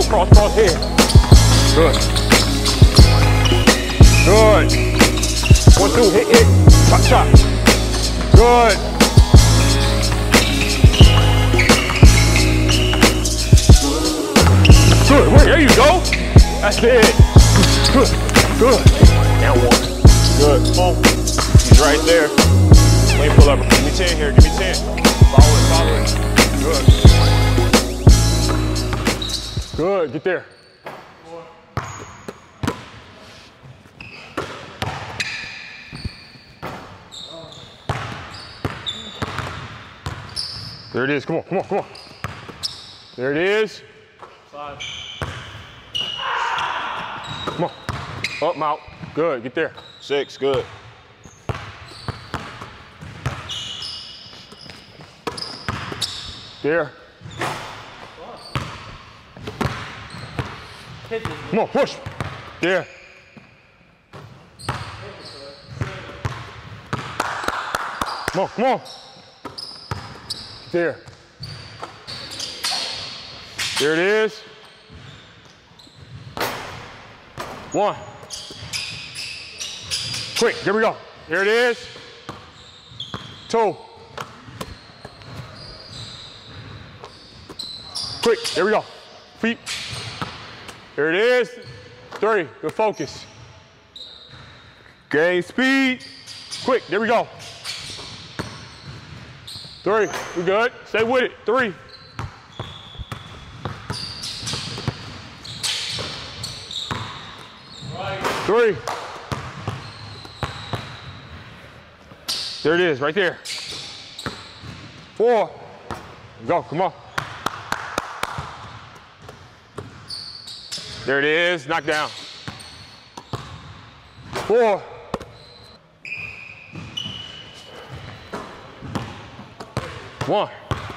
cross, cross, head. Good. Good. 1, 2, hit, hit. Chop, chop. Good. Good. Wait, there you go. That's it. Good. Good. Down 1. Good. Come on. He's right there. Wait, pull up. Give me 10 here. Give me 10. Follow it. Follow it. Good. Good. Get there. There it is. Come on. Come on. Come on. There it is. 5. Come on. Up, out. Good. Get there. 6. Good. There. Come on, push. There. Come on, come on. There. There it is. 1. Quick, here we go. Here it is. 2. Quick, here we go. Feet. Here it is. 3, good focus. Gain speed. Quick, there we go. 3, we good. Stay with it. 3. Right. 3. There it is, right there. 4. Go, come on. There it is, knock down. 4. 1.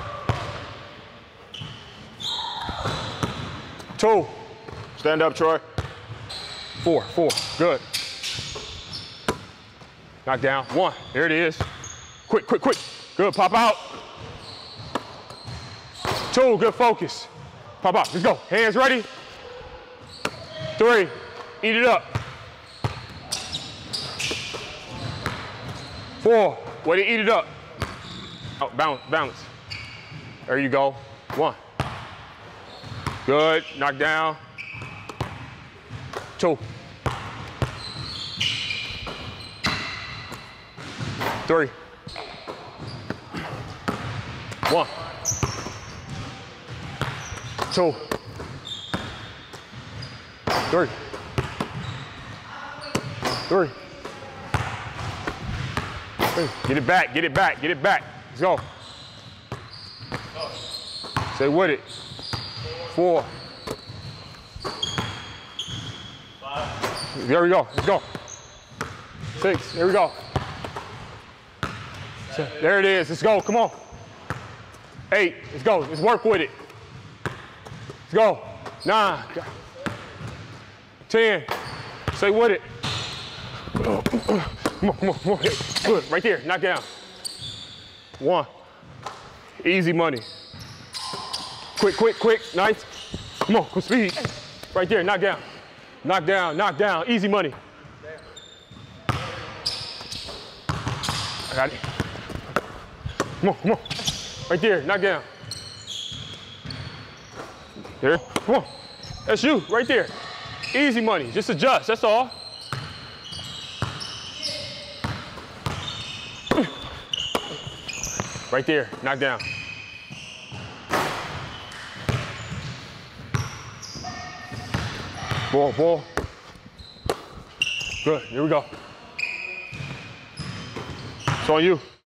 2. Stand up, Troy. 4, 4, good. Knock down, 1, there it is. Quick, quick, quick, good, pop out. 2, good focus. Pop out, let's go, hands ready. 3, eat it up. 4, way to eat it up. Oh, balance, balance. There you go, 1. Good, knock down. 2. 3. 1. 2. 3. 3. Get it back, get it back, get it back. Let's go. Stay with it. 4. 5. There we go, let's go. 6, there we go. There it is, let's go, come on. 8, let's go, let's work with it. Let's go. 9. 10. Stay with it. Come on, come on, come on. Good, right there, knock down. 1. Easy money. Quick, quick, quick, nice. Come on, quick speed. Right there, knock down. Knock down, knock down, easy money. I got it. Come on, come on. Right there, knock down. There, come on. That's you, right there. Easy money, just adjust, that's all. Right there, knock down. Ball, ball. Good, here we go. It's on you.